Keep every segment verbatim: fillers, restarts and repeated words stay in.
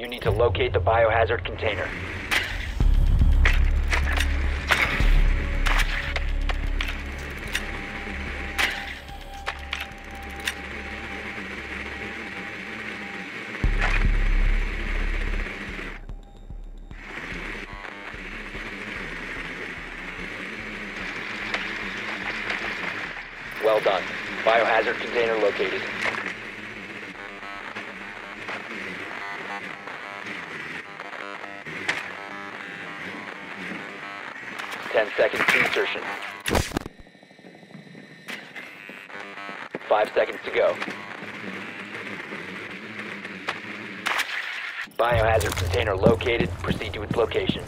You need to locate the biohazard container. Well done. Biohazard container located. Ten seconds to insertion. Five seconds to go. Biohazard container located. Proceed to its location.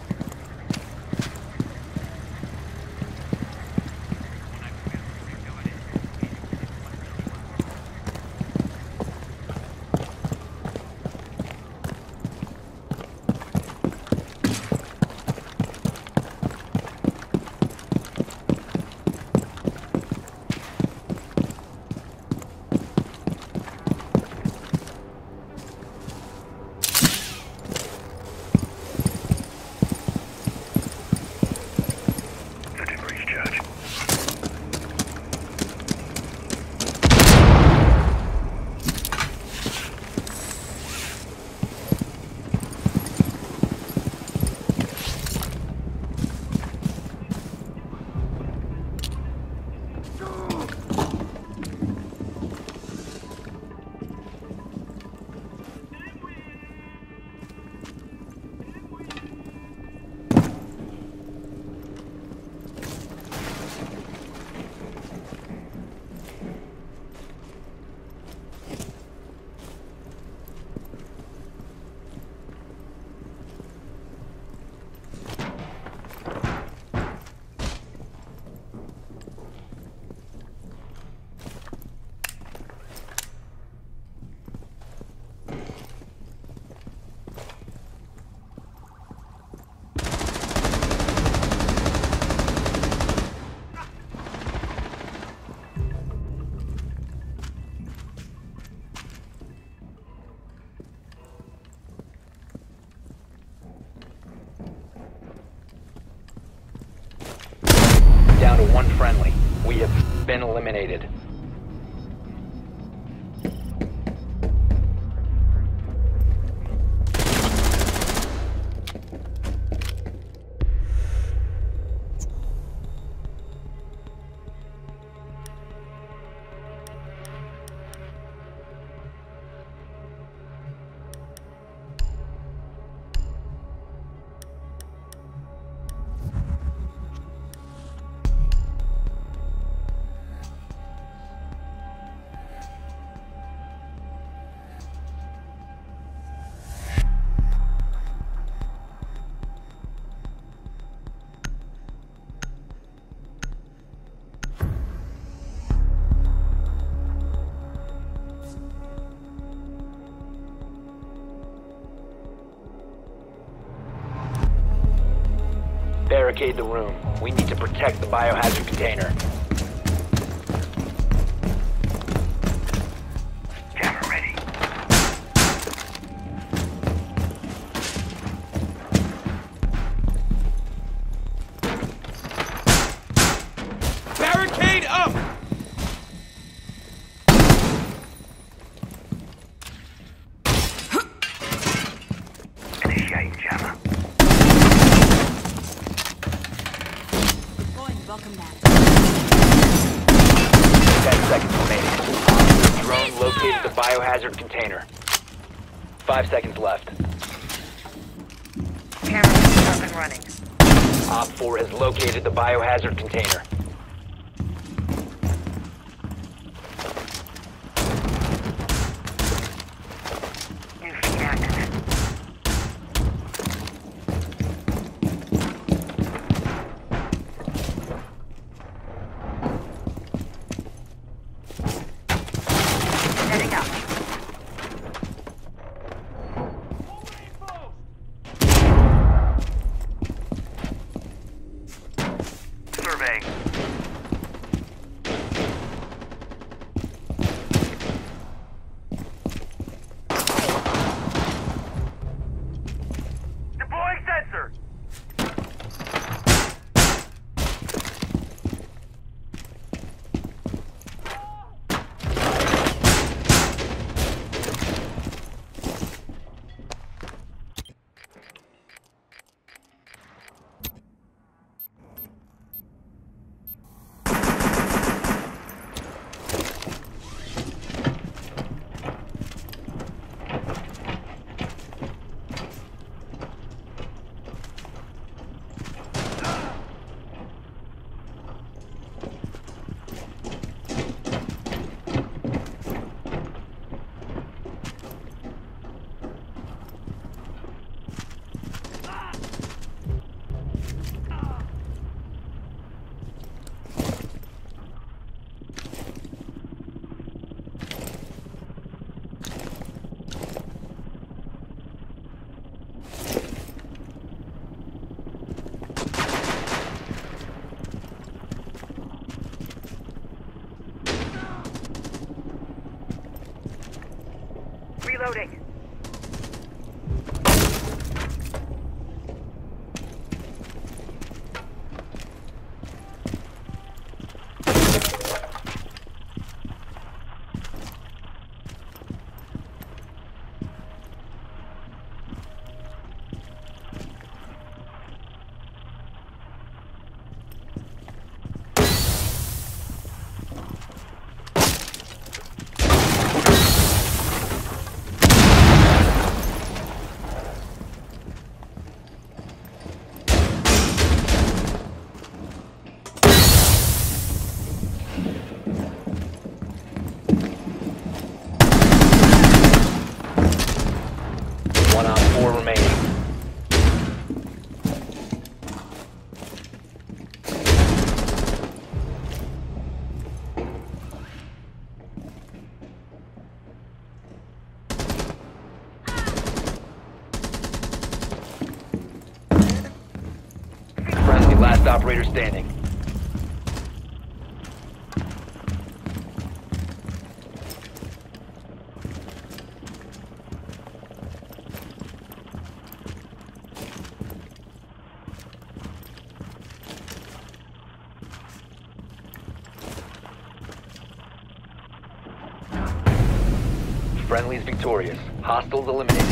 Down to one friendly. We have been eliminated. Barricade the room. We need to protect the biohazard container. Camera ready. Barricade up! Initiate jammer. Welcome back. Ten seconds remaining. Drone located the biohazard container. Five seconds left. Camera up and running. Op four has located the biohazard container. New feed active. Heading up. Surveying. Reloading. One on four remaining. Friendly, last operator standing. Friendly's victorious. Hostiles eliminated.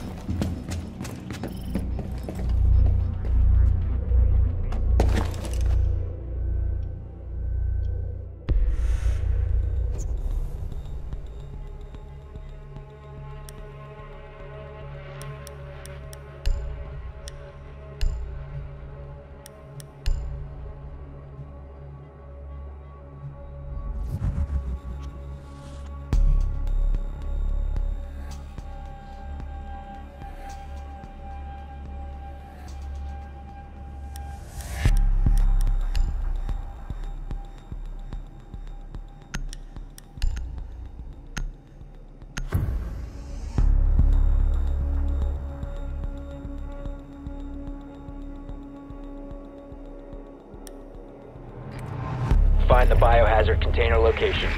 Find the biohazard container location.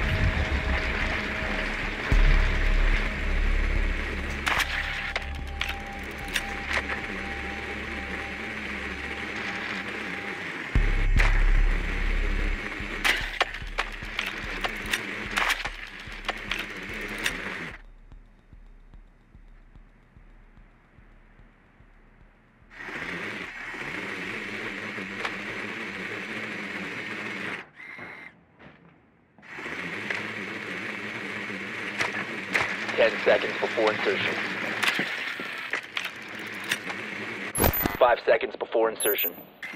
Ten seconds before insertion. Five seconds before insertion.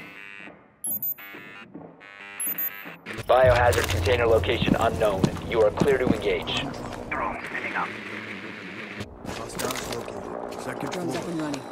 Biohazard container location unknown. You are clear to engage. Drone spinning up. Hostiles located. Second Drone's floor. up and running.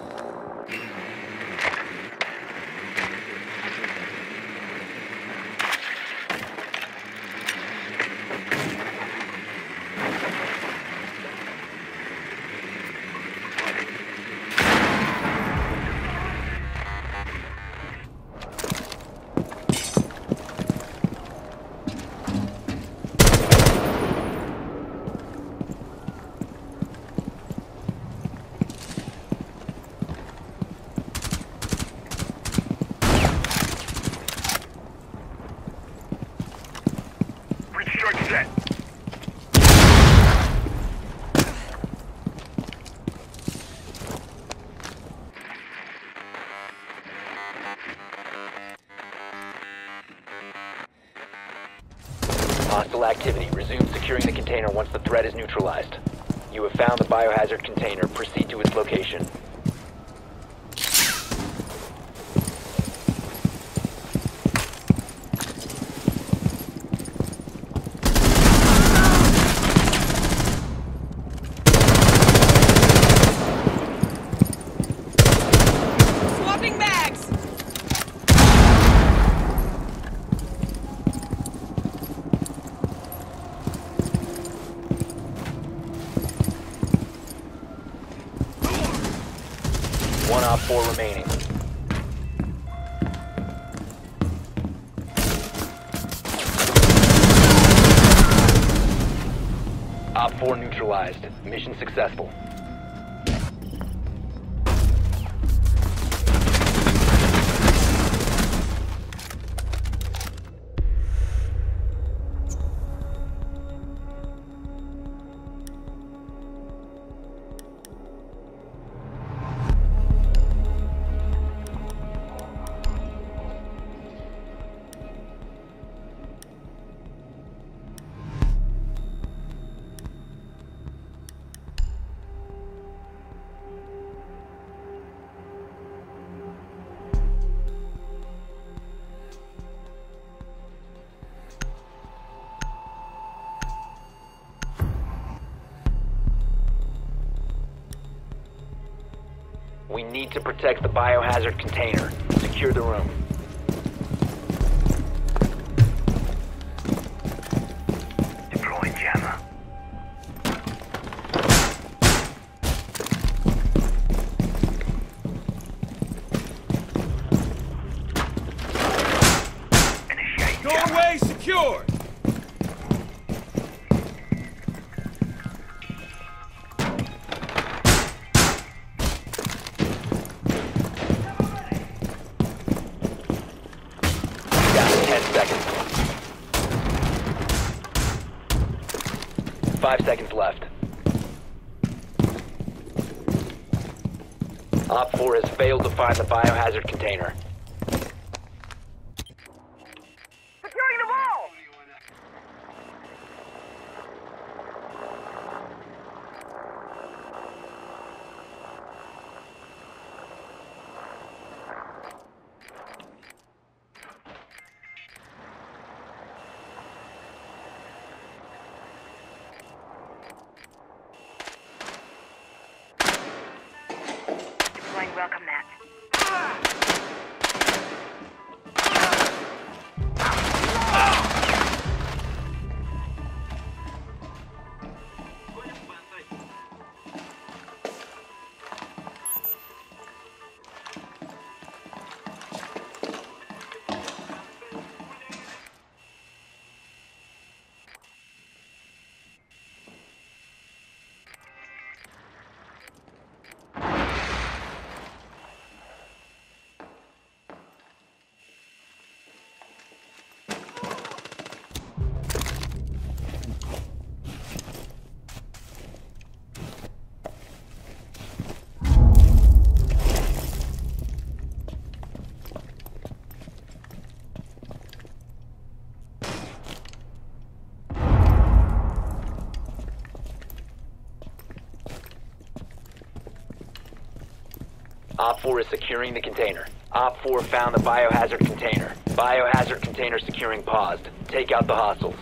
Strike set. Hostile activity. Resume securing the container once the threat is neutralized. You have found the biohazard container. Proceed to its location. Swapping bags! One op four remaining. Op four neutralized. Mission successful. We need to protect the biohazard container. Secure the room. Deploying jammer. Initiate jammer. Doorway secured! Five seconds left. Op four has failed to find the biohazard container. Securing the wall! Deploying welcome mat. Op four is securing the container. Op four found the biohazard container. Biohazard container securing paused. Take out the hostiles.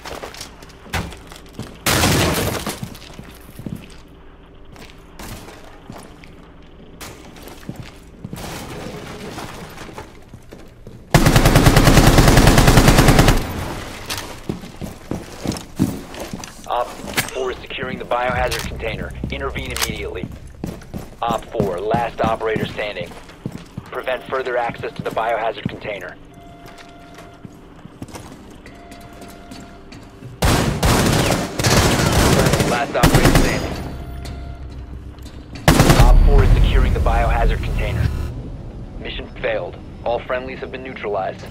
Op four is securing the biohazard container. Intervene immediately. Op four, last operator standing. Prevent further access to the biohazard container. Last operator standing. Op four is securing the biohazard container. Mission failed. All friendlies have been neutralized.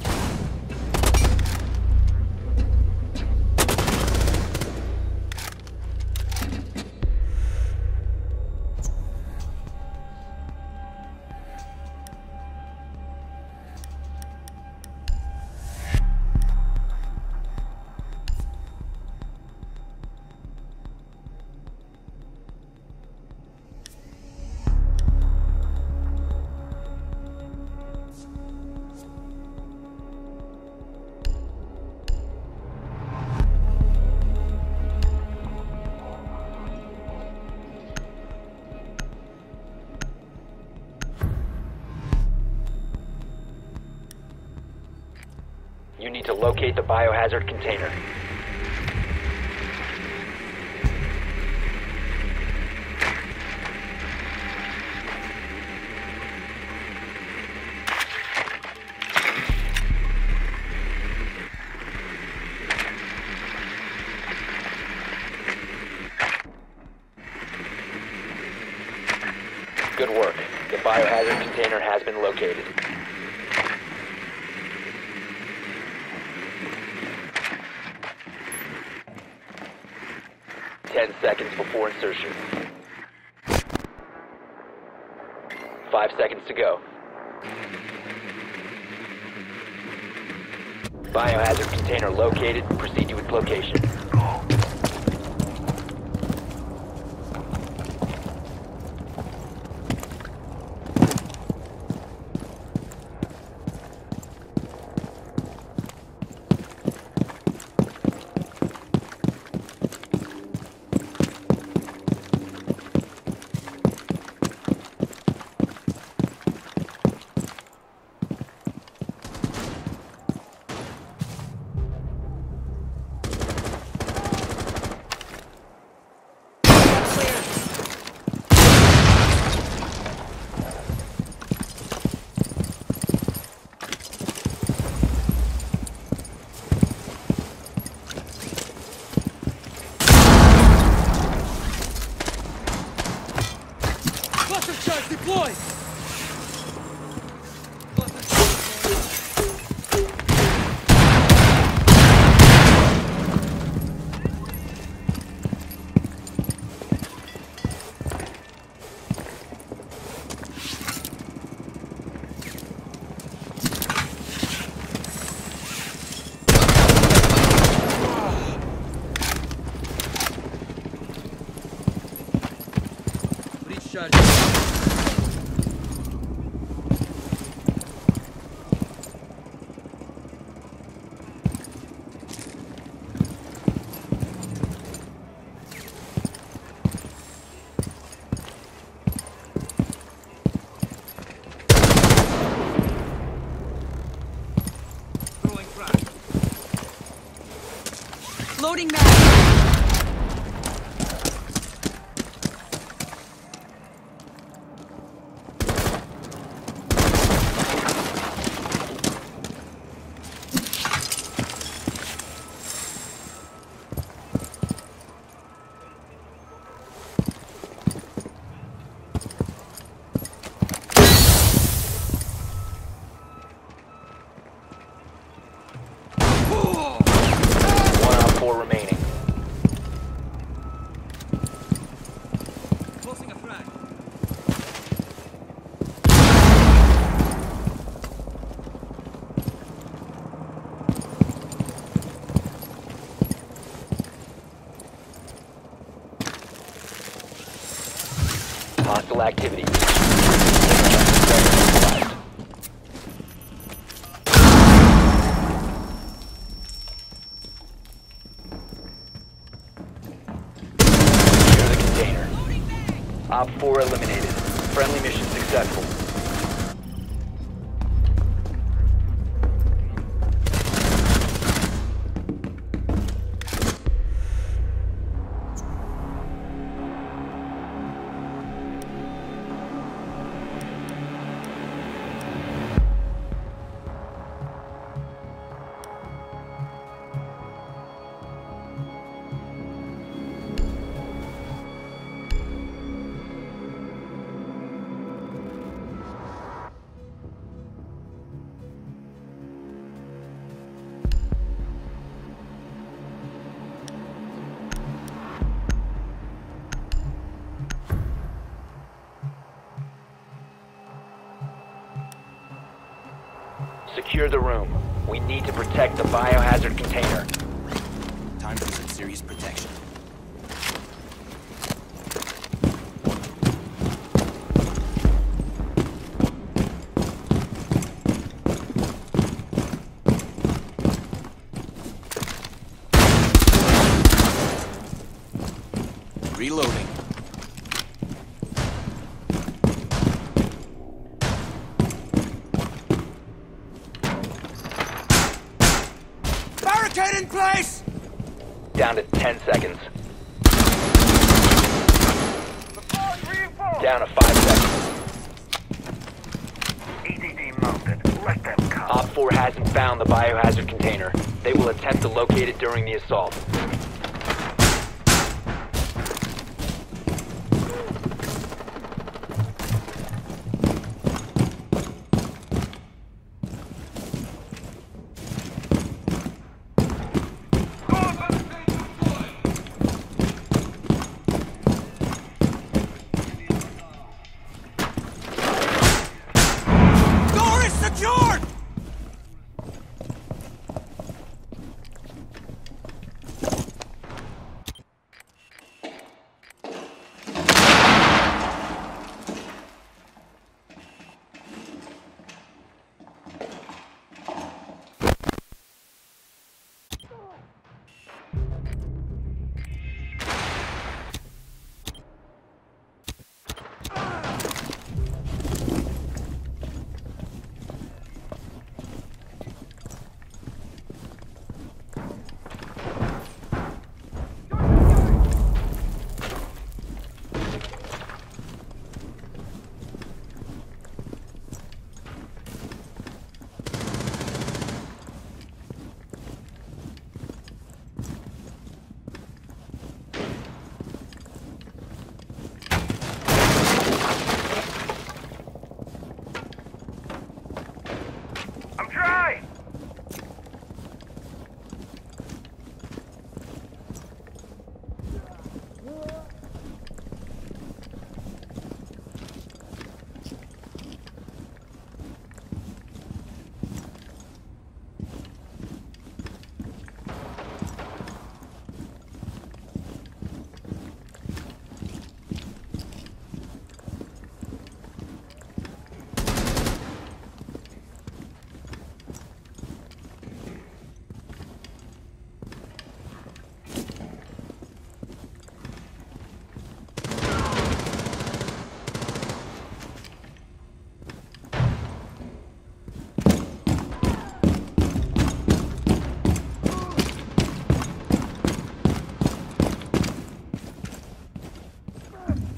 You need to locate the biohazard container. Good work. The biohazard container has been located. Ten seconds before insertion. Five seconds to go. Biohazard container located. Proceed to its location. Charge deployed! Breach charge. Loading mag. Four remaining. Closing a frag. Hostile activity. Op four eliminated. Friendly mission successful. Secure the room. We need to protect the biohazard container. Time for some serious protection. Reloading. Barricade in place! Down to ten seconds. Down to five seconds. E D D mounted. Let them come. Op four hasn't found the biohazard container. They will attempt to locate it during the assault.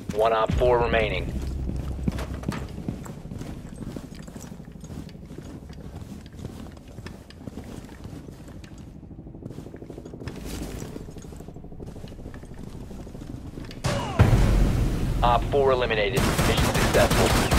One Op four remaining. Op four eliminated. Mission successful.